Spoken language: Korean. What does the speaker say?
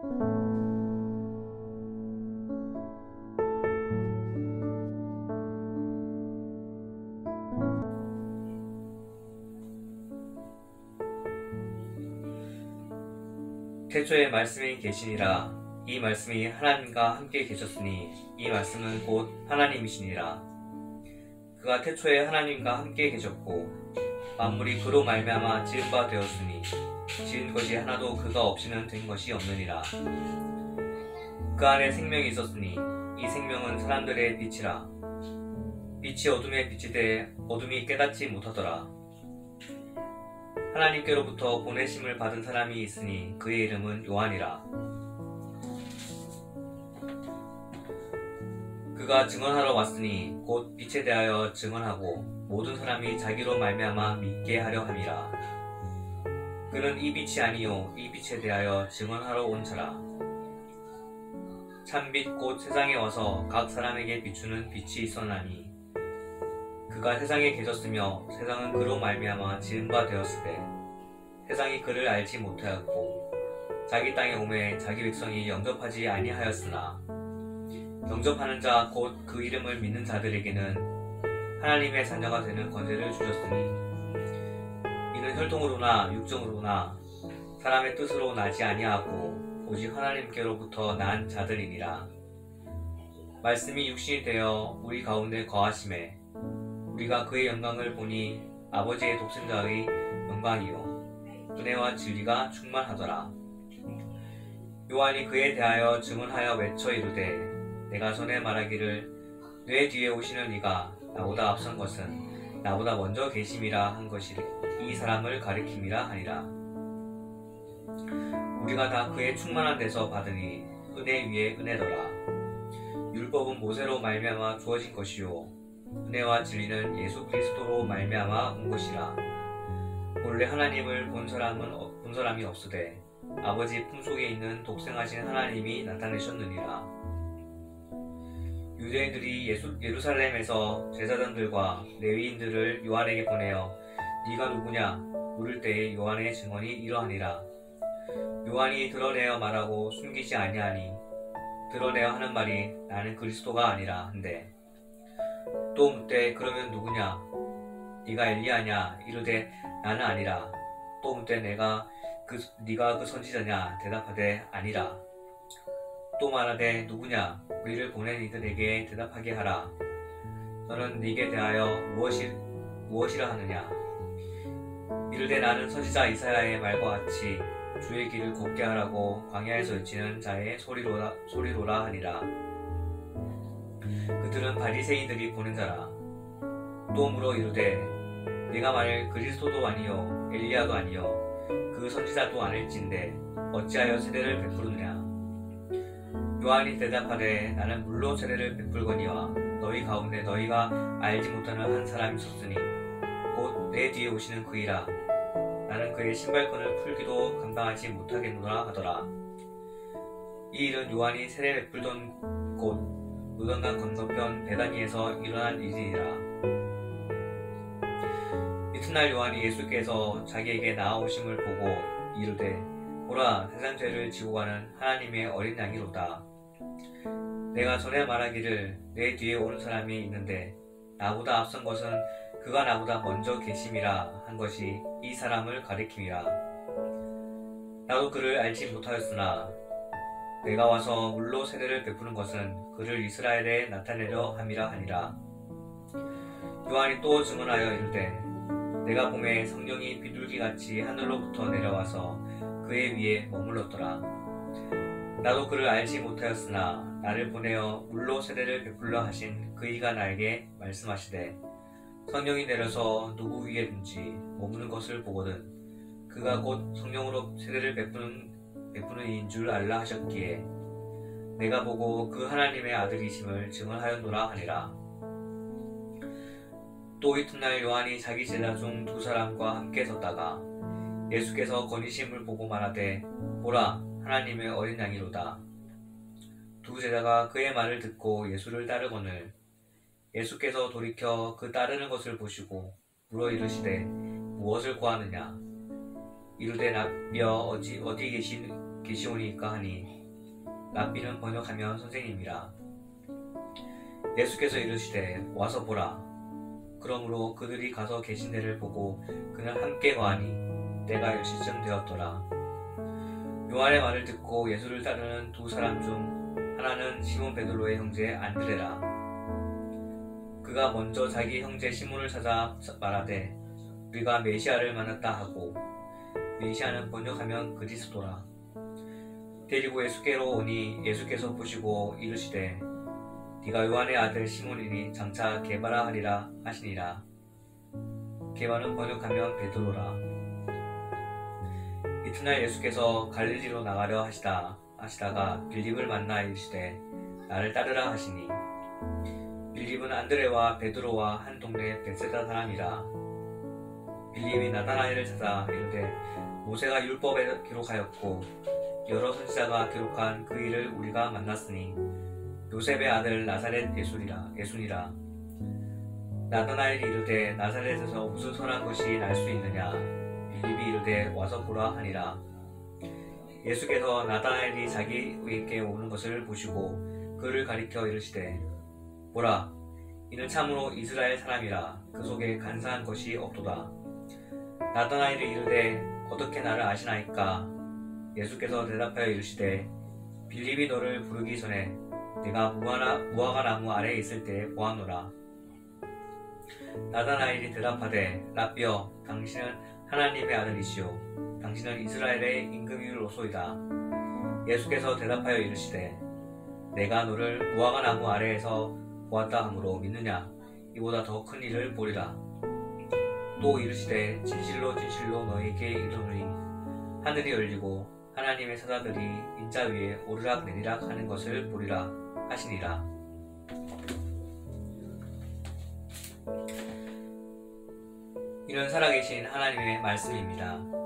태초에 말씀이 계시니라. 이 말씀이 하나님과 함께 계셨으니 이 말씀은 곧 하나님이시니라. 그가 태초에 하나님과 함께 계셨고 만물이 그로 말미암아 지은 바 되었으니 지은 것이 하나도 그가 없이는 된 것이 없느니라. 그 안에 생명이 있었으니 이 생명은 사람들의 빛이라. 빛이 어둠에 비치되 어둠이 깨닫지 못하더라. 하나님께로부터 보내심을 받은 사람이 있으니 그의 이름은 요한이라. 그가 증언하러 왔으니 곧 빛에 대하여 증언하고 모든 사람이 자기로 말미암아 믿게 하려 함이라. 그는 이 빛이 아니요 이 빛에 대하여 증언하러 온 자라. 참빛 곧 세상에 와서 각 사람에게 비추는 빛이 있었나니 그가 세상에 계셨으며 세상은 그로 말미암아 지은 바 되었으되 세상이 그를 알지 못하였고 자기 땅에 오매 자기 백성이 영접하지 아니하였으나 영접하는 자 곧 그 이름을 믿는 자들에게는 하나님의 자녀가 되는 권세를 주셨으니 이는 혈통으로나 육정으로나 사람의 뜻으로 나지 아니하고 오직 하나님께로부터 난 자들이니라. 말씀이 육신이 되어 우리 가운데 거하심에 우리가 그의 영광을 보니 아버지의 독생자의 영광이요 은혜와 진리가 충만하더라. 요한이 그에 대하여 증언하여 외쳐 이르되 내가 전에 말하기를 내 뒤에 오시는 이가 나보다 앞선 것은 나보다 먼저 계심이라 한 것이 이 사람을 가리킴이라 하니라. 우리가 다 그의 충만한 데서 받으니 은혜 위에 은혜더라. 율법은 모세로 말미암아 주어진 것이요 은혜와 진리는 예수 그리스도로 말미암아 온 것이라. 본래 하나님을 본 사람이 없으되 아버지 품속에 있는 독생하신 하나님이 나타내셨느니라. 유대인들이 예루살렘에서 제사장들과 레위인들을 요한에게 보내어 네가 누구냐 물을 때에 요한의 증언이 이러하니라. 요한이 드러내어 말하고 숨기지 아니하니 드러내어 하는 말이 나는 그리스도가 아니라 한데 또 묻되 그러면 누구냐 네가 엘리야냐 이르되 나는 아니라. 또 묻되 네가 그 선지자냐 대답하되 아니라. 또 말하되 누구냐 우리를 보낸 이들에게 대답하게 하라. 너는 네게 대하여 무엇이라 하느냐. 이르되 나는 선지자 이사야의 말과 같이 주의 길을 곱게 하라고 광야에서 외치는 자의 소리로라 하니라. 그들은 바리새인들이 보낸 자라. 또 물어 이르되 네가 만일 그리스도도 아니요 엘리야도 아니요 그 선지자도 아닐진데 어찌하여 세례를 베푸느냐. 요한이 대답하되 나는 물로 세례를 베풀거니와 너희 가운데 너희가 알지 못하는 한 사람이 있었으니 곧 내 뒤에 오시는 그이라. 나는 그의 신발끈을 풀기도 감당하지 못하겠노라 하더라. 이 일은 요한이 세례 베풀던 곳 요단강 건너편 베다니에서 일어난 일이니라. 이튿날 요한이 예수께서 자기에게 나아오심을 보고 이르되 보라 세상 죄를 지고 가는 하나님의 어린 양이로다. 내가 전에 말하기를 내 뒤에 오는 사람이 있는데 나보다 앞선 것은 그가 나보다 먼저 계심이라 한 것이 이 사람을 가리킴이라. 나도 그를 알지 못하였으나 내가 와서 물로 세례를 베푸는 것은 그를 이스라엘에 나타내려 함이라 하니라. 요한이 또 증언하여 이르되 내가 보매 성령이 비둘기같이 하늘로부터 내려와서 그의 위에 머물렀더라. 나도 그를 알지 못하였으나 나를 보내어 물로 세례를 베풀려 하신 그이가 나에게 말씀하시되 성령이 내려서 누구 위에든지 머무는 것을 보거든 그가 곧 성령으로 세례를 베푸는 이인 줄 알라 하셨기에 내가 보고 그 하나님의 아들이심을 증언하였노라 하니라. 또 이튿날 요한이 자기 제자 중 두 사람과 함께 섰다가 예수께서 거니심을 보고 말하되 보라 하나님의 어린 양이로다. 두 제자가 그의 말을 듣고 예수를 따르거늘 예수께서 돌이켜 그 따르는 것을 보시고 물어 이르시되 무엇을 구하느냐. 이르되 라비여 어디 계시오니까 하니 랍비는 번역하면 선생님이라. 예수께서 이르시되 와서 보라. 그러므로 그들이 가서 계신 데를 보고 그는 함께 거하니 때가 10시쯤 되었더라. 요한의 말을 듣고 예수를 따르는 두 사람 중 하나는 시몬 베드로의 형제 안드레라. 그가 먼저 자기 형제 시몬을 찾아 말하되 우리가 메시아를 만났다 하고, 메시아는 번역하면 그리스도라. 데리고 예수께로 오니 예수께서 보시고 이르시되 네가 요한의 아들 시몬이니 장차 게바라 하리라 하시니라. 게바는 번역하면 베드로라. 이튿날 예수께서 갈릴리로 나가려 하시다가 빌립을 만나 이르시되 나를 따르라 하시니, 빌립은 안드레와 베드로와 한 동네 벳세다 사람이라. 빌립이 나다나엘을 찾아 이르되 모세가 율법에 기록하였고 여러 선지자가 기록한 그 일을 우리가 만났으니 요셉의 아들 나사렛 예수니라. 나다나엘이 이르되 나사렛에서 무슨 선한 것이 날 수 있느냐. 빌립이 이르되 와서 보라 하니라. 예수께서 나다나엘이 자기에게 오는 것을 보시고 그를 가리켜 이르시되 보라, 이는 참으로 이스라엘 사람이라. 그 속에 간사한 것이 없도다. 나다나엘이 이르되 어떻게 나를 아시나이까. 예수께서 대답하여 이르시되 빌립이 너를 부르기 전에 내가 무화과 나무 아래에 있을 때에 보았노라. 나다나엘이 대답하되 랍비여, 당신은 하나님의 아들이시오. 당신은 이스라엘의 임금이로소이다. 예수께서 대답하여 이르시되 내가 너를 무화과 나무 아래에서 보았다 하므로 믿느냐. 이보다 더 큰 일을 보리라. 또 이르시되 진실로 진실로 너희에게 이르노니 하늘이 열리고 하나님의 사자들이 인자 위에 오르락 내리락 하는 것을 보리라 하시니라. 이는 살아계신 하나님의 말씀입니다.